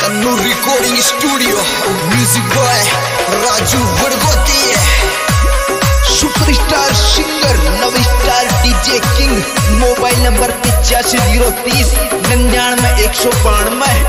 Tannu recording studio, music boy Raju Vadgoti, superstar singer Nav star DJ king. Mobile number 85 030 99 192।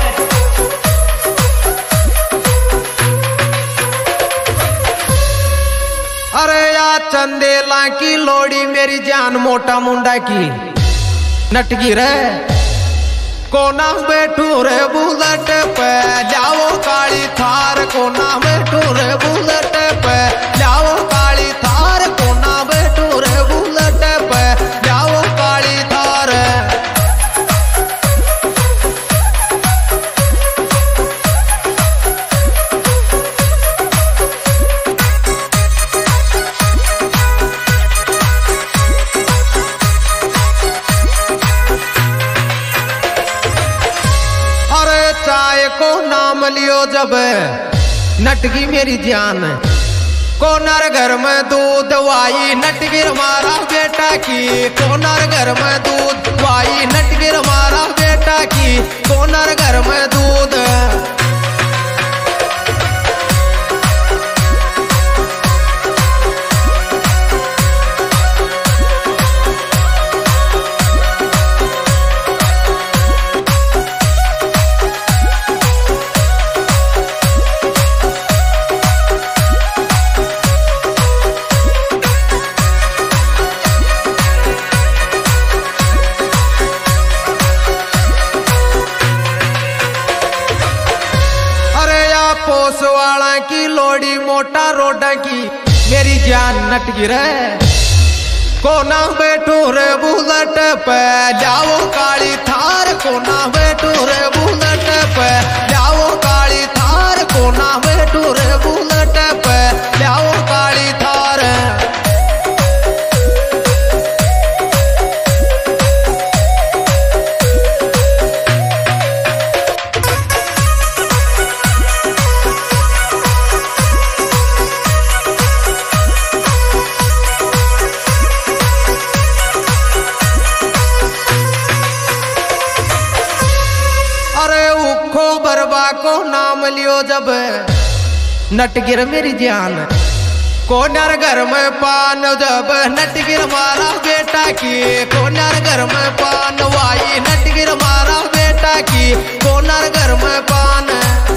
अरे या चंदेला की लोड़ी मेरी जान मोटा मुंडा की नटकी रे कोना बैठू रे बुलेट पे जाओ काली थार, कोना बैठू रे बुलेट पे जाओ काली थार, कोना बैठू रे बुलेट पे जाओ काली थार। चाय को नाम लियो जब नटकी मेरी जान, कोनर घर में दूध वाई नटगिर मारा बेटा की, कोनर घर में दूध वाई नटगिर मारा बेटा की, कोनर घर में दूध। पोसवाला की लोड़ी मोटा रोडा की मेरी जान नटकी रे कोना बैठू रे बुलेट पे जाओ काली थार, कोना बैठू रे बुलेट पे जाओ काली थार, कोना बैठू रे बुलेट पे जाओ काली थार। बरबा को नाम लियो जब नटगिर मेरी जान, कोनर घर में पान जब नटगिर मारा बेटा की, कोनर घर में पान वाई नटगिर मारा बेटा की, कोनर घर में पान।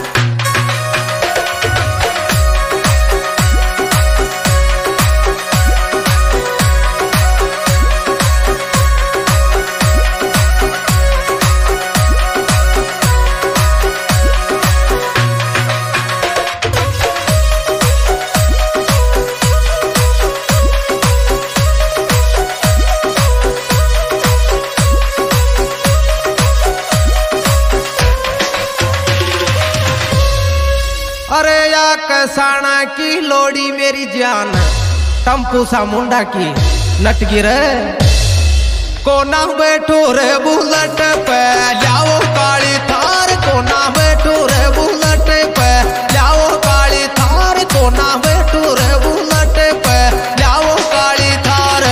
अरे या कसाना की लोड़ी मेरी जान, टम्पू सा मुंडा की नटकी रे कोना बैठू रे बुलेट पे जाओ काली थार, कोना बैठू रे बुलेट पे जाओ काली थार, कोना बैठू रे बुलेट पे जाओ काली थार।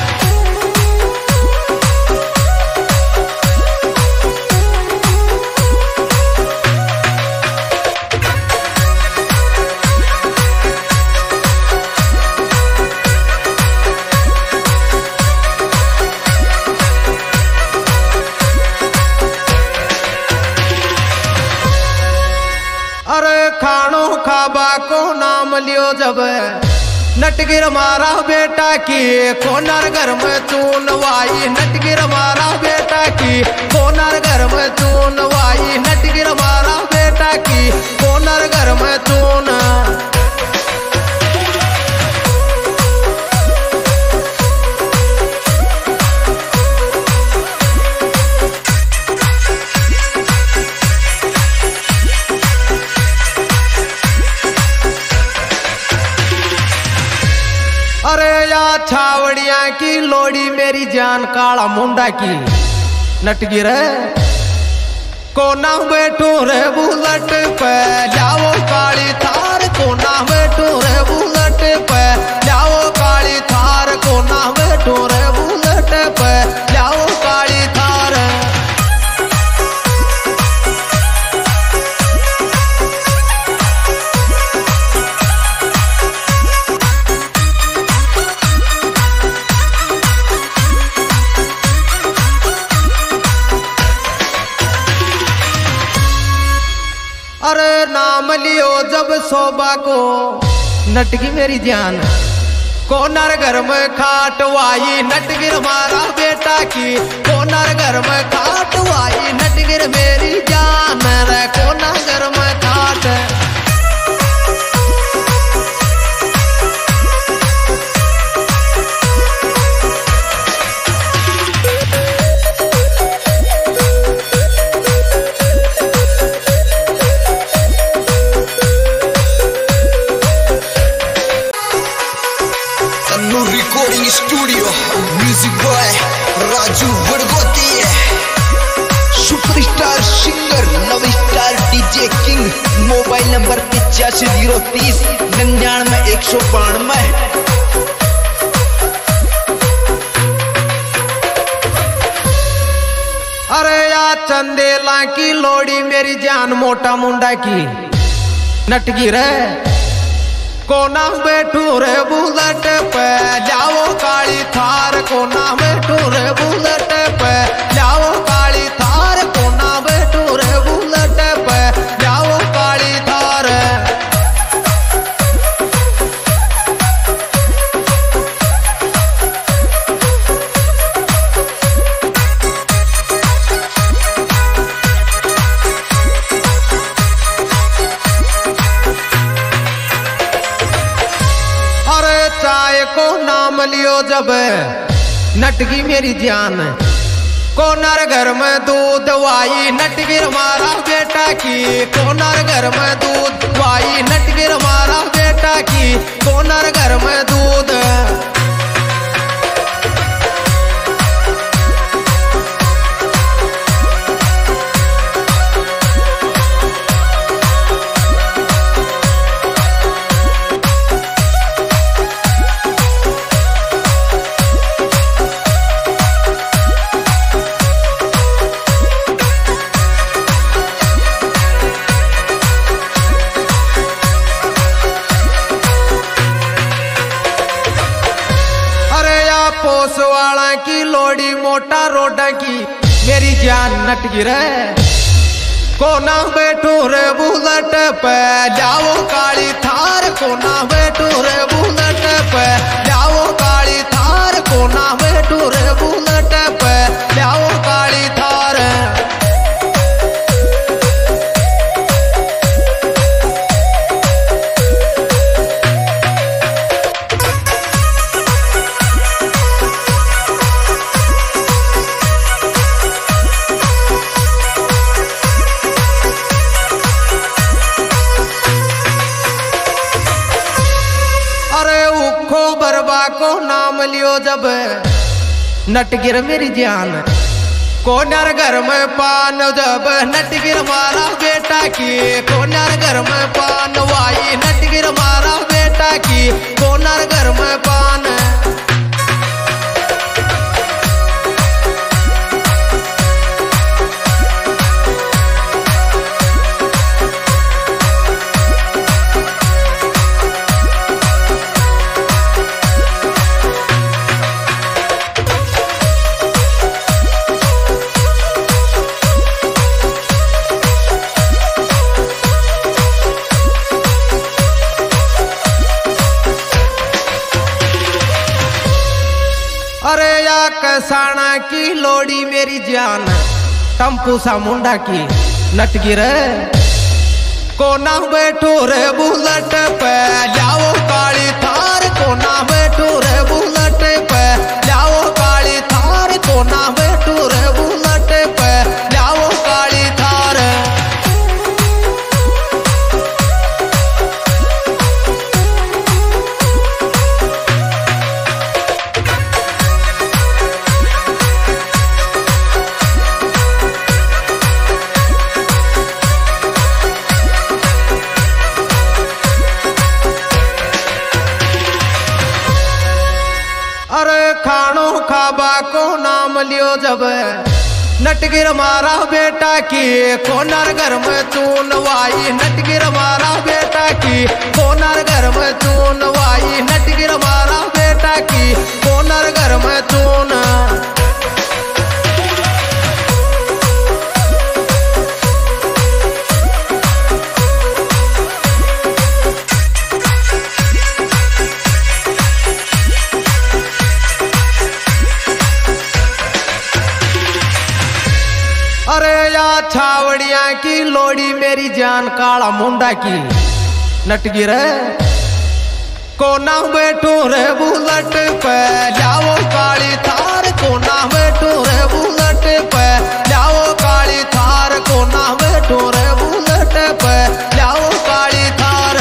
अरे खानो खाबा को नाम लियो जब नटगिर मारा बेटा की, कोनर घर में चून वाई नटगिर मारा बेटा की, कोनर घर में चून वाई नटगिर मारा बेटा की, कोनर घर में चून। अरे या छावड़िया की लोड़ी मेरी जान, काला मुंडा की नटकी रे कोना बैठू रे बुलेट पे जाओ काली थार, कोना बैठू रे बुलेट पे जाओ काली थार, कोना बैठू रे बुलेट पे जाओ काली थार। अरे नाम लियो जब शोभा को नटकी मेरी जान, कोनर घर में खाटवाई नटगिर मारा बेटा की, कोनर घर में खाटवाई नटगिर मेरी जान रे, कोनर घर में खाट। Recording studio, music boy Raju Badgoti, superstar singer Nav star DJ king, mobile number 85 030 99 192। अरे या चंदेला की लोड़ी मेरी जान, मोटा मुंडा की नटकी रे, कोना बैठू रे बुलेट पे जाओ काली थार, कोना बैठू रे बुलेट पे जाओ काली थार, कोना बैठू रे बुलेट पे जाओ काली थार। चाय को नाम लियो जब नटकी मेरी जान, कोनर घर में दूध वाई नटगिर मारा बेटा की, कोनर घर में दूध वाई नटगिर मारा बेटा की, कोनर घर में दूध। पोसवाड़ा की लोड़ी मोटा रोडा की मेरी जान नटगी रे, कोना बैठू रे बुलेट पे जाओ काली थार, कोना बैठू रे बुलेट पे जाओ काली थार, कोना बैठू रे बुलेट पे जाओ काली थार। बरबा को नाम लियो जब नटगिर मेरी जान, कोनर घर में पान जब नटगिर मारा बेटा की, कोनर घर में पान वाई नटगिर मारा बेटा की, कोनर घर में पान। अरे या कसाना की लोड़ी मेरी जान, टम्पू सा मुंडा की नटगी रे, कोना बैठू रे बुलेट पे जाओ काली थार, कोना बैठू रे बुलेट पे जाओ काली थार, कोना बैठू रे बुलेट पे जाओ काली थार। खानो खाबा को नाम लियो जब नटगिर मारा बेटा की, कोनर घर में चून वाई नटगिर मारा बेटा की, कोनर घर में चून वाई नटगिर मारा बेटा की, कोनर घर में चून। की लोड़ी मेरी जान काला मुंडा की नटगिर कोना बैठो रे बुलट पे जाओ काली थार कोना बैठो रे बुलट पे जाओ काली थार कोना बैठो रे बुलट पे जाओ काली थार।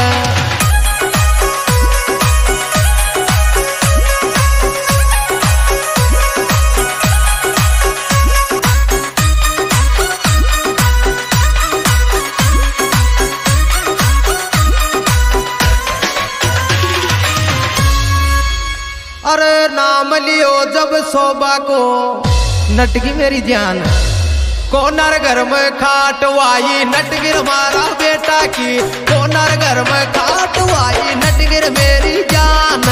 अरे नाम लियो जब शोभा को नटगी मेरी जान कोनर घर में खाटवाई नटगिर मारा बेटा की कोनर घर में खाटवाई नटगिर मेरी जान।